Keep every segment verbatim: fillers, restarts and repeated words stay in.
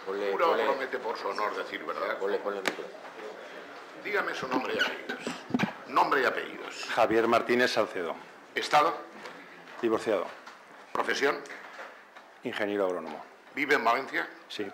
Ponle, Jura o ponle, promete por su honor decir verdad. Ponle, ponle el micro. Dígame su nombre y apellidos. Nombre y apellidos. Javier Martínez Salcedo. Estado. Divorciado. Profesión. Ingeniero agrónomo. ¿Vive en Valencia? Sí.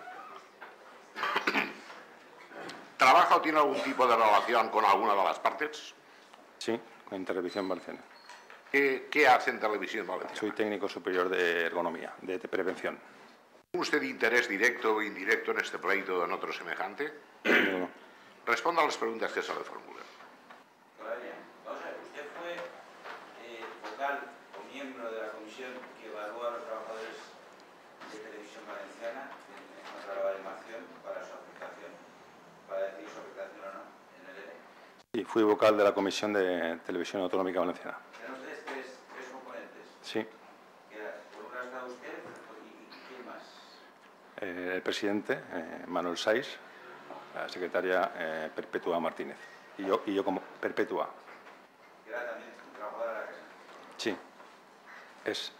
¿Trabaja o tiene algún tipo de relación con alguna de las partes? Sí, en Televisión Valenciana. ¿Qué, qué hace en Televisión Valenciana? Soy técnico superior de ergonomía, de prevención. ¿Tiene usted interés directo o indirecto en este pleito o en otro semejante? No. Responda a las preguntas que se le formulan. Vamos a ver, usted fue eh, vocal o miembro de la comisión que evalúa a los trabajadores de Televisión Valenciana en, en contra la baremación para su aplicación, para decir su aplicación o no en el E R E. Sí, fui vocal de la Comisión de Televisión Autonómica Valenciana. ¿Eran ustedes tres, tres componentes? Sí. Que era, por una estaba usted y, y quién más. Eh, el presidente, eh, Manuel Saiz, la secretaria eh, Perpetua Martínez. Y yo, y yo como Perpetua. Que era también trabajadora de la casa. Sí. Es.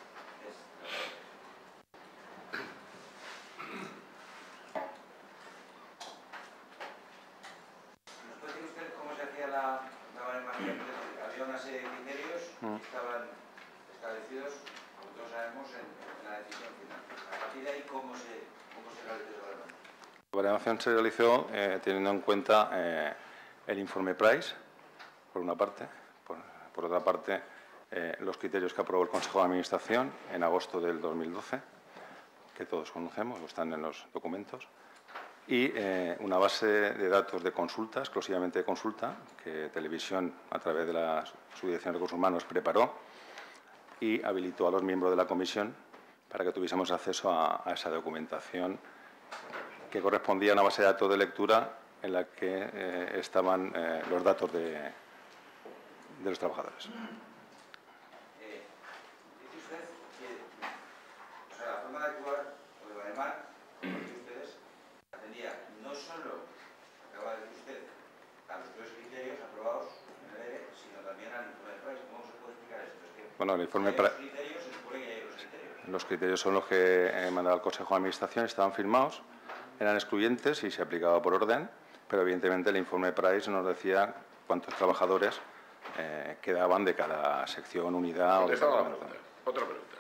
Había una serie de criterios que estaban establecidos, como todos sabemos, en, en la decisión final. A partir de ahí, ¿cómo se, cómo se realizó la baremación? La baremación se realizó eh, teniendo en cuenta eh, el informe Price, por una parte. Por, por otra parte, eh, los criterios que aprobó el Consejo de Administración en agosto del dos mil doce, que todos conocemos, o están en los documentos. Y eh, una base de datos de consulta, exclusivamente de consulta, que Televisión, a través de la Subdirección de Recursos Humanos, preparó y habilitó a los miembros de la comisión para que tuviésemos acceso a, a esa documentación que correspondía a una base de datos de lectura en la que eh, estaban eh, los datos de, de los trabajadores. Eh, dice usted que o sea, la forma de actuar o de baremar atendía no solo, acaba de decir usted, a los tres criterios aprobados en el E R E, sino también al informe Price. ¿Cómo se puede explicar esto? Es que bueno, el informe hay los criterios, se supone que hay los criterios. Los criterios son los que eh, mandaba el Consejo de Administración, estaban firmados, eran excluyentes y se aplicaba por orden, pero evidentemente el informe Price nos decía cuántos trabajadores eh, quedaban de cada sección, unidad o departamento. Otra pregunta.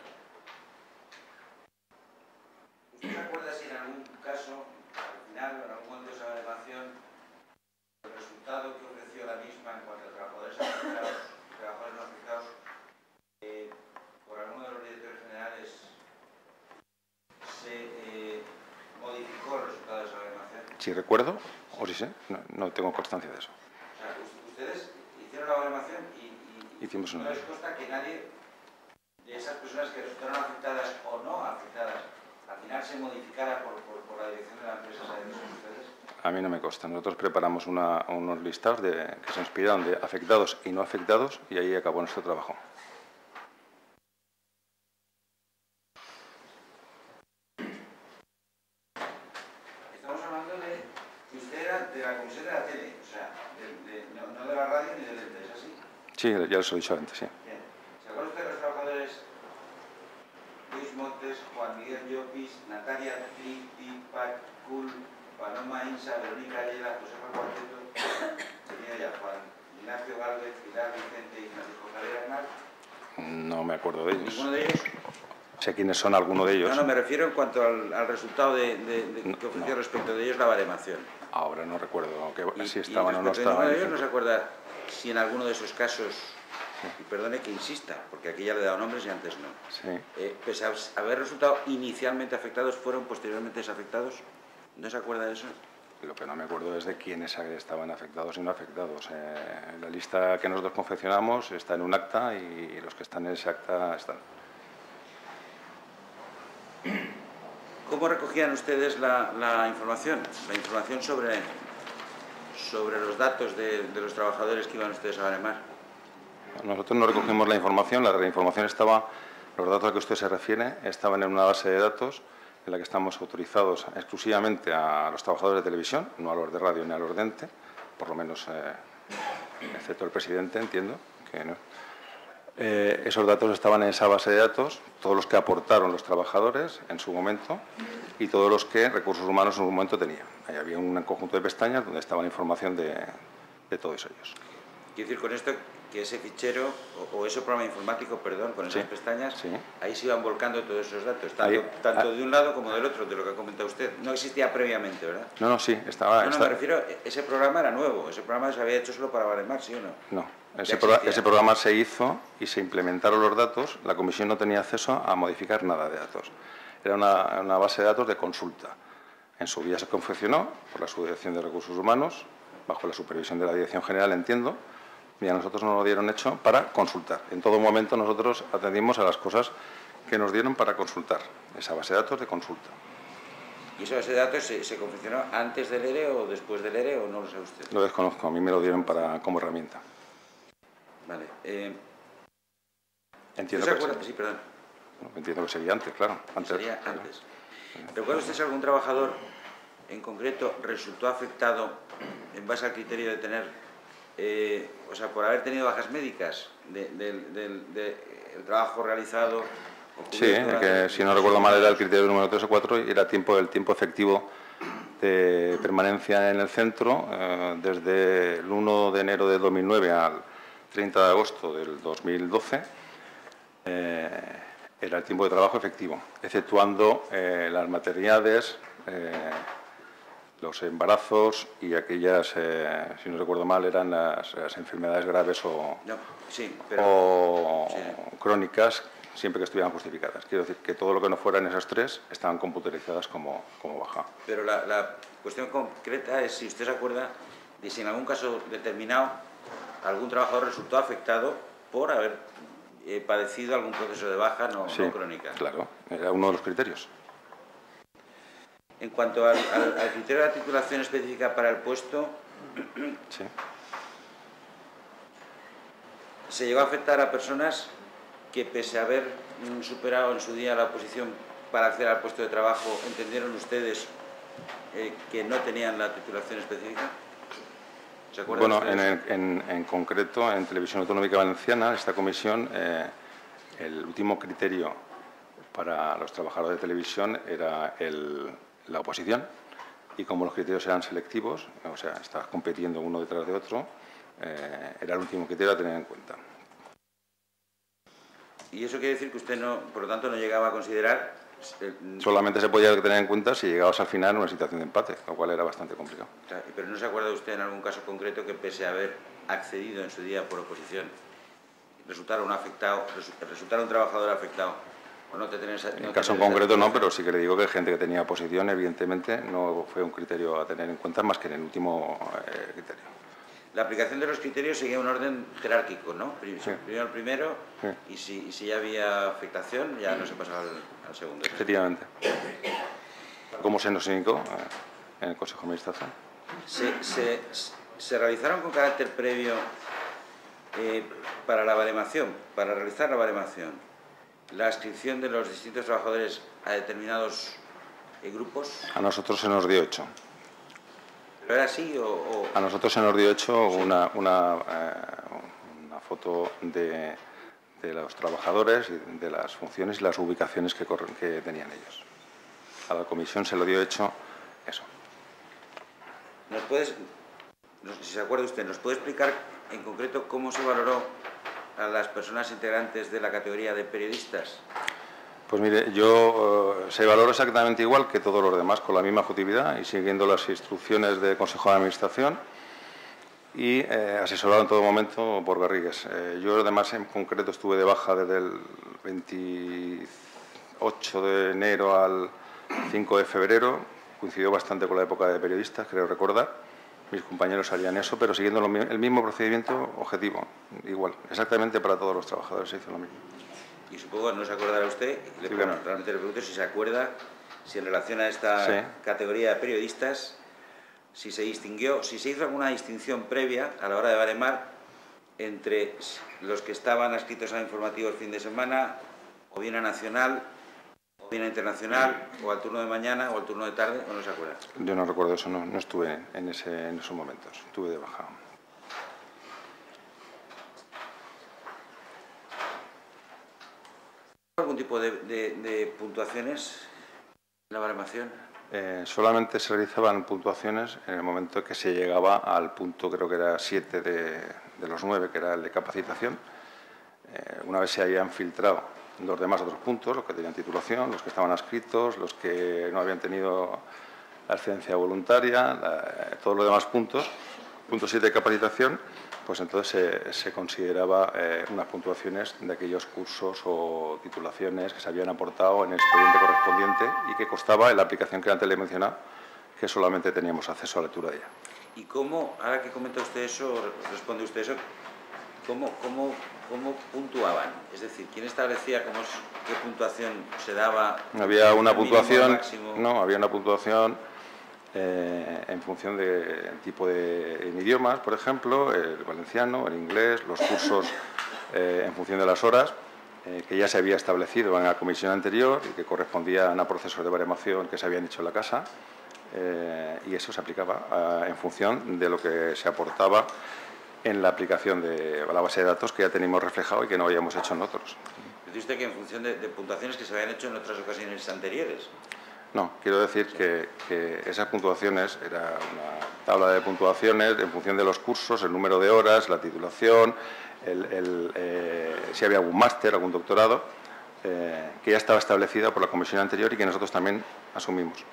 ¿Usted se acuerda si en algún caso, al final, o en algún momento de esa baremación, el resultado que ofreció la misma en cuanto a trabajadores afectados y trabajadores no afectados, eh, por alguno de los directores generales, se eh, modificó el resultado de esa baremación? Si recuerdo, o si sé, no, no tengo constancia de eso. O sea, ustedes hicieron la baremación y, y Hicimos no una... les consta que nadie de esas personas que resultaron afectadas o no afectadas al final se modificara por, por, por la dirección de la empresa, ¿saben eso ustedes? A mí no me consta. Nosotros preparamos una, unos listados de, que se inspiraron de afectados y no afectados y ahí acabó nuestro trabajo. Estamos hablando de que usted era de la comisión de la tele, o sea, de, de, no, no de la radio ni del ente, ¿es así? Sí, ya les he dicho antes, sí. Bien. ¿Se acuerda usted de los trabajadores Luis Montes, Juan Miguel Llopis, Natalia Triti, Pat Cool, Paloma Insa, Verónica Ayala, Josefa Cuarteto, tenía ya Juan Ignacio Gálvez, Pilar Vicente y Francisco Javier Arnal? No me acuerdo de ellos. ¿Ninguno de ellos? Sé quiénes son algunos de ellos. No, no, me refiero en cuanto al, al resultado de, de, de, no, que ofreció no. respecto de ellos la baremación. Ahora no recuerdo que, Y, si estaban y o no respecto estaban. De ellos, ¿no se acuerda si en alguno de esos casos, y perdone que insista, porque aquí ya le he dado nombres y antes no, Sí. eh, pese a haber resultado inicialmente afectados, fueron posteriormente desafectados? ¿No se acuerda de eso? Lo que no me acuerdo es de quiénes estaban afectados y no afectados. Eh, la lista que nosotros confeccionamos está en un acta y los que están en ese acta están. ¿Cómo recogían ustedes la, la información? La información sobre, sobre los datos de, de los trabajadores que iban ustedes a baremar. Nosotros no recogimos la información, la información estaba, los datos a que usted se refiere, estaban en una base de datos en la que estamos autorizados exclusivamente a los trabajadores de televisión, no a los de radio ni a los de ente, por lo menos, eh, excepto el presidente, entiendo que no. Eh, esos datos estaban en esa base de datos, todos los que aportaron los trabajadores en su momento, y todos los que Recursos Humanos en un momento tenía. Ahí había un conjunto de pestañas donde estaba la información de, de todos ellos. Quiero decir con esto que ese fichero, o, o ese programa informático, perdón, con esas Sí, pestañas, sí. ahí se iban volcando todos esos datos, tanto, Ahí, tanto ah, de un lado como del otro, de lo que ha comentado usted. No existía previamente, ¿verdad? No, no, sí, estaba... No, no, está, me refiero, ese programa era nuevo, ese programa se había hecho solo para Baremar, ¿sí o no? No, Ya ese, pro, existía. ese programa se hizo y se implementaron los datos. La comisión no tenía acceso a modificar nada de datos. Era una, una base de datos de consulta. En su día se confeccionó por la Subdirección de Recursos Humanos, bajo la supervisión de la Dirección General, entiendo, y a nosotros nos lo dieron hecho para consultar. En todo momento nosotros atendimos a las cosas que nos dieron para consultar, esa base de datos de consulta. ¿Y esa base de datos se, se confeccionó antes del E R E o después del E R E o no lo sabe usted? Lo desconozco, a mí me lo dieron para, como herramienta. Vale. Eh, Entiendo ¿se que acuerda? sí. Sí, perdón. Entiendo que sería antes, claro. Antes, Sería antes. ¿Recuerda usted si algún trabajador en concreto resultó afectado en base al criterio de tener, eh, o sea, por haber tenido bajas médicas del de, de, de, de, el trabajo realizado? Sí, que si no recuerdo mal era el criterio número tres o cuatro y era tiempo, el tiempo efectivo de permanencia en el centro eh, desde el uno de enero de dos mil nueve al treinta de agosto del dos mil doce. Eh, era el tiempo de trabajo efectivo, exceptuando eh, las maternidades, eh, los embarazos y aquellas, eh, si no recuerdo mal, eran las, las enfermedades graves o, no, sí, pero, o sí. crónicas, siempre que estuvieran justificadas. Quiero decir que todo lo que no fueran esas tres estaban computarizadas como, como baja. Pero la, la cuestión concreta es si usted se acuerda de si en algún caso determinado algún trabajador resultó afectado por haber eh, padecido algún proceso de baja no, Sí, no crónica. Claro, era uno de los criterios. En cuanto al, al, al criterio de la titulación específica para el puesto, Sí. se llegó a afectar a personas que, pese a haber superado en su día la oposición para acceder al puesto de trabajo, ¿entendieron ustedes eh, que no tenían la titulación específica? ¿Se acuerdan Bueno, ustedes? en, en, en concreto, en Televisión Autonómica Valenciana, esta comisión, eh, el último criterio para los trabajadores de televisión era el, la oposición, y como los criterios eran selectivos, o sea, estabas compitiendo uno detrás de otro, eh, era el último criterio a tener en cuenta. Y eso quiere decir que usted, no, por lo tanto, no llegaba a considerar... Solamente se podía tener en cuenta si llegabas al final en una situación de empate, lo cual era bastante complicado. Pero ¿no se acuerda usted en algún caso concreto que, pese a haber accedido en su día por oposición, resultara un afectado, resultara un trabajador afectado? ¿O no te tenés, en no el caso en concreto no, pero sí que le digo que gente que tenía oposición, evidentemente, no fue un criterio a tener en cuenta más que en el último eh, criterio. La aplicación de los criterios seguía un orden jerárquico, ¿no? Primero Sí. el primero, Sí. y, si, y si ya había afectación, ya no se pasaba al, al segundo. Efectivamente. ¿Cómo se nos indicó eh, en el Consejo de Administración? Se, se, se realizaron con carácter previo eh, para la baremación, para realizar la baremación, la adscripción de los distintos trabajadores a determinados eh, grupos. A nosotros se nos dio hecho. ¿Pero era así o...? o... A nosotros se nos dio hecho una, una, eh, una foto de, de los trabajadores, y de las funciones y las ubicaciones que, que tenían ellos. A la comisión se lo dio hecho eso. ¿Nos puedes, si se acuerda usted, nos puede explicar en concreto cómo se valoró a las personas integrantes de la categoría de periodistas? Pues mire, yo eh, se valora exactamente igual que todos los demás, con la misma objetividad y siguiendo las instrucciones del Consejo de Administración y eh, asesorado en todo momento por Garrigues. Eh, yo además en concreto estuve de baja desde el veintiocho de enero al cinco de febrero, coincidió bastante con la época de periodistas, creo recordar. Mis compañeros harían eso, pero siguiendo lo, el mismo procedimiento objetivo, igual, exactamente para todos los trabajadores se hizo lo mismo. Y supongo que no se acordará usted, le, sí, bueno, realmente le pregunto si se acuerda, si en relación a esta sí. categoría de periodistas, si se distinguió, si se hizo alguna distinción previa a la hora de baremar entre los que estaban adscritos a informativo el fin de semana, o bien a nacional, o bien a internacional, o al turno de mañana, o al turno de tarde, o no se acuerda. Yo no recuerdo eso, no, no estuve en, ese, en esos momentos, estuve de baja. ¿Algún tipo de, de, de puntuaciones ¿La baremación? Eh, solamente se realizaban puntuaciones en el momento que se llegaba al punto, creo que era siete de, de los nueve, que era el de capacitación. Eh, una vez se habían filtrado los demás otros puntos, los que tenían titulación, los que estaban adscritos, los que no habían tenido la excedencia voluntaria, la, todos los demás puntos, punto siete de capacitación, pues entonces se, se consideraba eh, unas puntuaciones de aquellos cursos o titulaciones que se habían aportado en el expediente correspondiente y que constaba en la aplicación que antes le he mencionado, que solamente teníamos acceso a la lectura de ella. ¿Y cómo, ahora que comenta usted eso, responde usted eso, cómo, cómo, cómo puntuaban? Es decir, ¿quién establecía cómo, qué puntuación se daba? Había una puntuación, máximo? no, había una puntuación Eh, en función del tipo de en idiomas, por ejemplo, el valenciano, el inglés, los cursos eh, en función de las horas, eh, que ya se había establecido en la comisión anterior y que correspondían a procesos de baremación que se habían hecho en la casa, eh, y eso se aplicaba a, en función de lo que se aportaba en la aplicación de la base de datos que ya teníamos reflejado y que no habíamos hecho nosotros. Dice usted que en función de, de puntuaciones que se habían hecho en otras ocasiones anteriores. No, quiero decir que, que esas puntuaciones, era una tabla de puntuaciones en función de los cursos, el número de horas, la titulación, el, el, eh, si había algún máster, algún doctorado, eh, que ya estaba establecida por la comisión anterior y que nosotros también asumimos.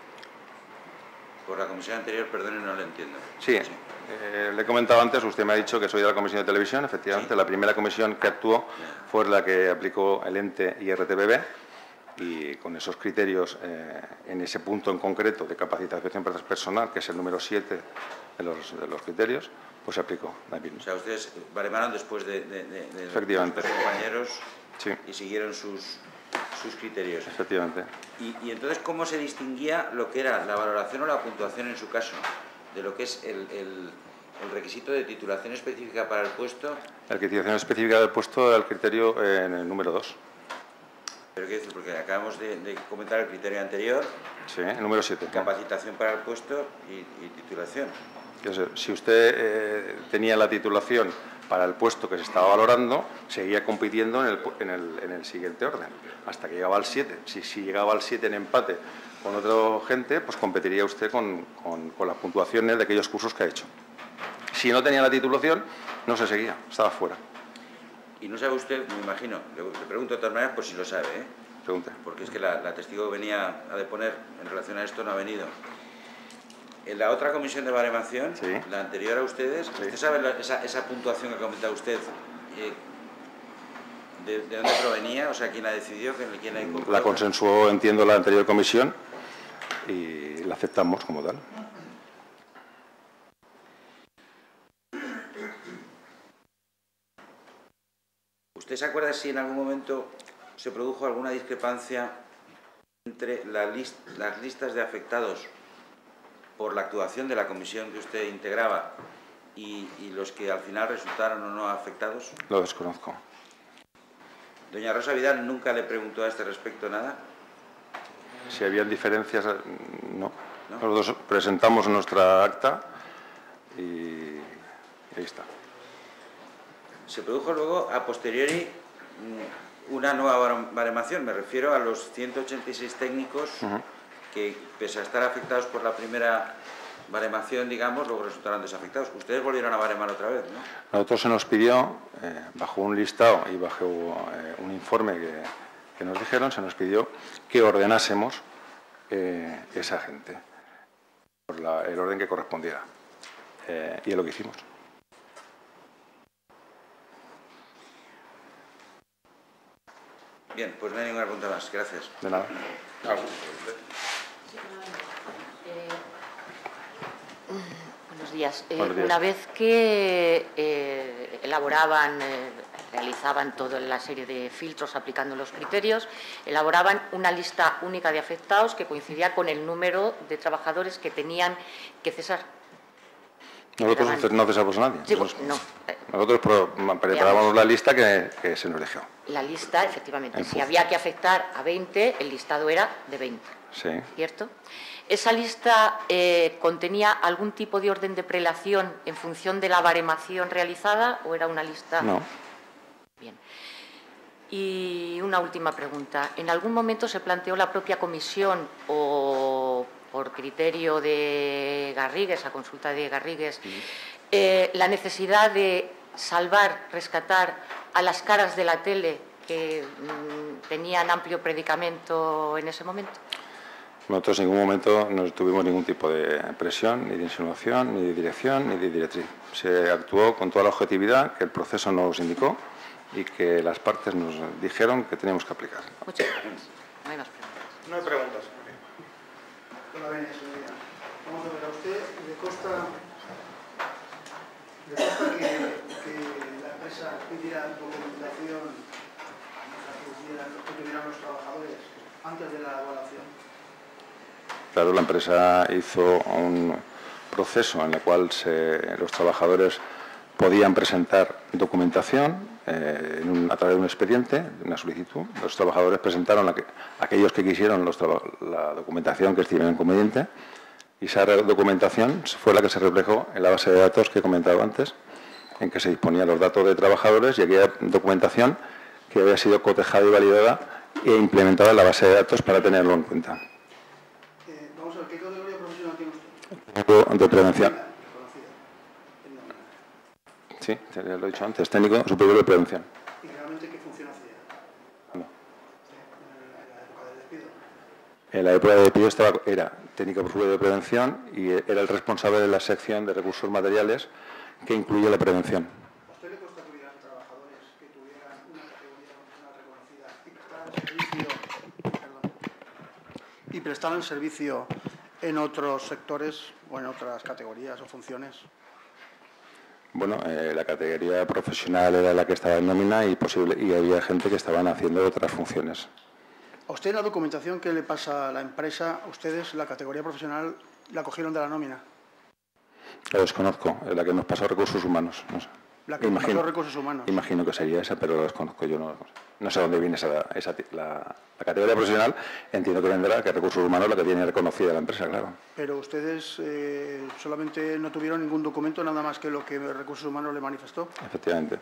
Por la comisión anterior, perdone, no lo entiendo. Sí, sí. Eh, le he comentado antes, usted me ha dicho que soy de la comisión de televisión, efectivamente, sí. La primera comisión que actuó fue la que aplicó el ente I R T B B, y con esos criterios, eh, en ese punto en concreto de capacitación personal, que es el número siete de los, de los criterios, pues se aplicó. O sea, ustedes baremaron después de, de, de, de Efectivamente. los compañeros, sí. Y siguieron sus, sus criterios. Efectivamente. Y, y entonces, ¿cómo se distinguía lo que era la valoración o la puntuación en su caso, de lo que es el, el, el requisito de titulación específica para el puesto? La titulación específica del puesto, el criterio eh, en el número dos. Pero qué decir, porque acabamos de, de comentar el criterio anterior. Sí, el número siete. Capacitación para el puesto y, y titulación. Si usted eh, tenía la titulación para el puesto que se estaba valorando, seguía compitiendo en el, en el, en el siguiente orden, hasta que llegaba al siete. Si, si llegaba al siete en empate con otra gente, pues competiría usted con, con, con las puntuaciones de aquellos cursos que ha hecho. Si no tenía la titulación, no se seguía, estaba fuera. Y no sabe usted, me imagino, le, le pregunto de todas maneras por si lo sabe, ¿eh? Pregunte. Porque es que la, la testigo que venía a deponer en relación a esto no ha venido. En la otra comisión de baremación, sí. La anterior a ustedes, sí. ¿Usted sabe la, esa, esa puntuación que ha comentado usted, eh, de, de dónde provenía? O sea, ¿quién la decidió? ¿Quién la incorporó? La consensuó, entiendo, la anterior comisión y la aceptamos como tal. ¿Usted se acuerda si en algún momento se produjo alguna discrepancia entre la list, las listas de afectados por la actuación de la comisión que usted integraba y, y los que al final resultaron o no afectados? Lo desconozco. ¿Doña Rosa Vidal nunca le preguntó a este respecto nada? Si habían diferencias, no. ¿No? Nosotros presentamos nuestra acta y ahí está. Se produjo luego, a posteriori, una nueva baremación. Me refiero a los ciento ochenta y seis técnicos uh-huh. que, pese a estar afectados por la primera baremación, digamos, luego resultaron desafectados. Ustedes volvieron a baremar otra vez, ¿no? A nosotros se nos pidió, eh, bajo un listado y bajo eh, un informe que, que nos dijeron, se nos pidió que ordenásemos eh, esa gente por la, el orden que correspondiera. Eh, y es lo que hicimos. Bien, pues no hay ninguna pregunta más. Gracias. De nada. Eh, buenos días. Eh, buenos días. Una vez que eh, elaboraban, eh, realizaban toda la serie de filtros aplicando los criterios, elaboraban una lista única de afectados que coincidía con el número de trabajadores que tenían que cesar. Nosotros Eraban... no cesamos a nadie. Sí, pues, no. Nosotros preparábamos la lista que, que se nos dejó. La lista, efectivamente, si había que afectar a veinte, el listado era de veinte. Sí. ¿Cierto? ¿Esa lista eh, contenía algún tipo de orden de prelación en función de la baremación realizada o era una lista...? No. Bien. Y una última pregunta. ¿En algún momento se planteó la propia comisión o por criterio de Garrigues, a consulta de Garrigues, sí. eh, la necesidad de salvar, rescatar a las caras de la tele que mmm, tenían amplio predicamento en ese momento? Nosotros en ningún momento no tuvimos ningún tipo de presión, ni de insinuación, ni de dirección, ni de directriz. Se actuó con toda la objetividad que el proceso nos indicó y que las partes nos dijeron que teníamos que aplicar. Muchas gracias. No hay más preguntas. No hay preguntas. Hola, Benia, señoría. Vamos a ver, a usted le consta, le consta que, que la empresa pidiera documentación que tuvieran los trabajadores antes de la evaluación. Claro, la empresa hizo un proceso en el cual se, los trabajadores podían presentar documentación eh, en un, a través de un expediente, una solicitud. Los trabajadores presentaron, la que, aquellos que quisieron los la documentación que estuvieran conveniente, y esa documentación fue la que se reflejó en la base de datos que he comentado antes, en que se disponían los datos de trabajadores y aquella documentación que había sido cotejada y validada e implementada en la base de datos para tenerlo en cuenta. Eh, vamos a ver, ¿qué categoría profesional tiene usted? De prevención. Sí, ya lo he dicho antes, técnico superior de prevención. ¿Y realmente qué función hacía? No. ¿En la época del despido? En la época del despido estaba, era técnico superior de prevención y era el responsable de la sección de recursos materiales que incluye la prevención. ¿A usted le consta que hubieran trabajadores que tuvieran una categoría profesional reconocida y prestaran servicio, perdón, y prestaran servicio en otros sectores o en otras categorías o funciones? Bueno, eh, la categoría profesional era la que estaba en nómina y, posible, y había gente que estaban haciendo otras funciones. ¿A usted la documentación que le pasa a la empresa, ustedes la categoría profesional la cogieron de la nómina? La desconozco, es la que nos pasó Recursos Humanos. No sé. La que imagino, pasó Recursos Humanos. Imagino que sería esa, pero la desconozco. Yo no, no sé dónde viene esa, esa la, la categoría profesional. Entiendo que vendrá que Recursos Humanos la que tiene reconocida la empresa, claro. Pero ustedes eh, solamente no tuvieron ningún documento, nada más que lo que Recursos Humanos le manifestó. Efectivamente.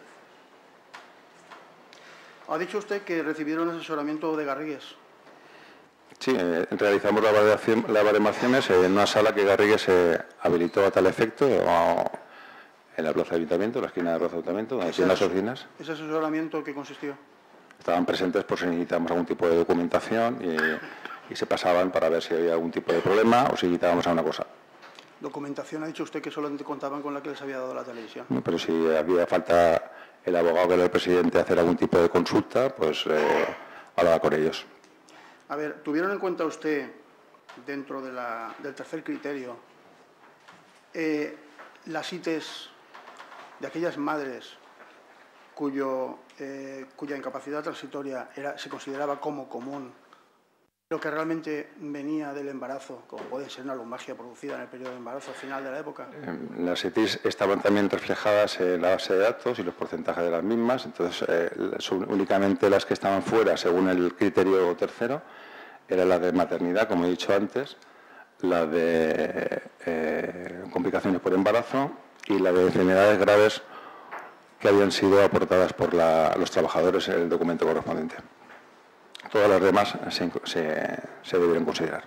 Ha dicho usted que recibieron asesoramiento de Garrigues. Sí, eh, realizamos las la baremaciones en una sala que Garrigues se habilitó a tal efecto, o en la plaza de Ayuntamiento, la esquina de la plaza de Ayuntamiento, donde tienen las oficinas. ¿Ese asesoramiento qué consistió? Estaban presentes por si necesitábamos algún tipo de documentación y, y se pasaban para ver si había algún tipo de problema o si necesitábamos alguna cosa. ¿Documentación ha dicho usted que solamente contaban con la que les había dado la televisión? No, pero si había falta el abogado que era el presidente hacer algún tipo de consulta, pues eh, hablaba con ellos. A ver, ¿tuvieron en cuenta usted, dentro de la, del tercer criterio, eh, las I T E S de aquellas madres cuyo, eh, cuya incapacidad transitoria era, se consideraba como común, pero que realmente venía del embarazo, como puede ser una lumbalgia producida en el periodo de embarazo al final de la época? Las I T E S estaban también reflejadas en la base de datos y los porcentajes de las mismas, entonces eh, son únicamente las que estaban fuera, según el criterio tercero, era la de maternidad, como he dicho antes, la de eh, complicaciones por embarazo y la de enfermedades graves que habían sido aportadas por la, los trabajadores en el documento correspondiente. Todas las demás se, se, se debieron considerar.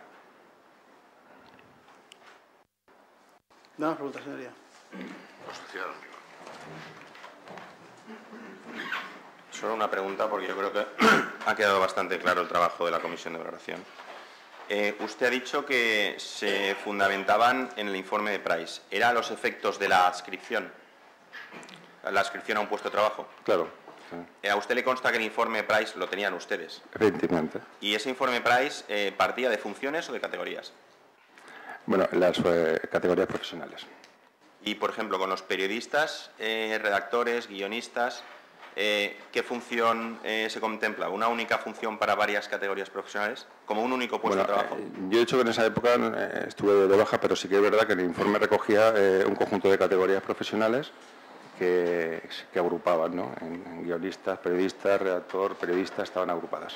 Dame pregunta, señoría. Solo una pregunta, porque yo creo que ha quedado bastante claro el trabajo de la comisión de valoración. Eh, usted ha dicho que se fundamentaban en el informe de Price. ¿Era a los efectos de la adscripción? ¿La adscripción a un puesto de trabajo? Claro. Sí. ¿A usted le consta que el informe Price lo tenían ustedes? Efectivamente. ¿Y ese informe Price eh, partía de funciones o de categorías? Bueno, las eh, categorías profesionales. Y, por ejemplo, con los periodistas, eh, redactores, guionistas, eh, ¿qué función eh, se contempla? ¿Una única función para varias categorías profesionales? ¿Como un único puesto bueno, de trabajo? Eh, yo he dicho que en esa época eh, estuve de baja, pero sí que es verdad que el informe recogía eh, un conjunto de categorías profesionales que, que agrupaban, ¿no? En, en guionistas, periodistas, redactor, periodistas, estaban agrupadas.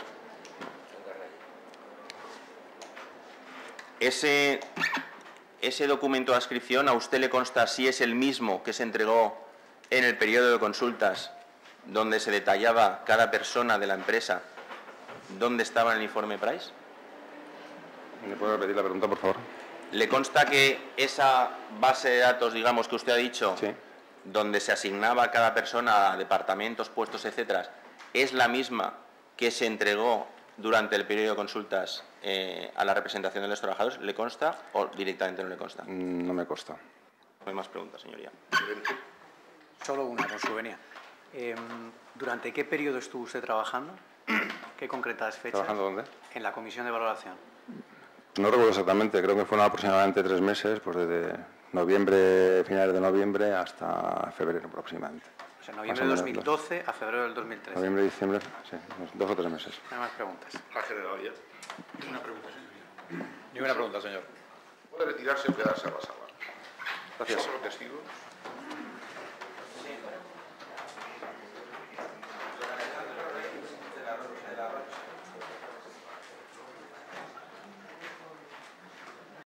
Ese, ese documento de adscripción, ¿a usted le consta si es el mismo que se entregó en el periodo de consultas donde se detallaba cada persona de la empresa dónde estaba en el informe Price? ¿Me puede repetir la pregunta, por favor? ¿Le consta que esa base de datos, digamos, que usted ha dicho, Sí. donde se asignaba a cada persona a departamentos, puestos, etcétera, es la misma que se entregó durante el periodo de consultas eh, a la representación de los trabajadores? ¿Le consta o directamente no le consta? No me consta. No hay más preguntas, señoría. Solo una, con su venia. Eh, ¿Durante qué periodo estuvo usted trabajando? ¿Qué concretas fechas? ¿Trabajando dónde? En la comisión de valoración. No recuerdo exactamente, creo que fueron aproximadamente tres meses, pues desde noviembre, finales de noviembre hasta febrero aproximadamente. O sea, noviembre de dos mil doce a febrero del dos mil trece. Noviembre, diciembre, sí, unos dos o tres meses. No hay más preguntas. La generalidad. Una pregunta, señor. Ninguna pregunta, señor. Puede retirarse o quedarse a la sala. Gracias. Solo testigos.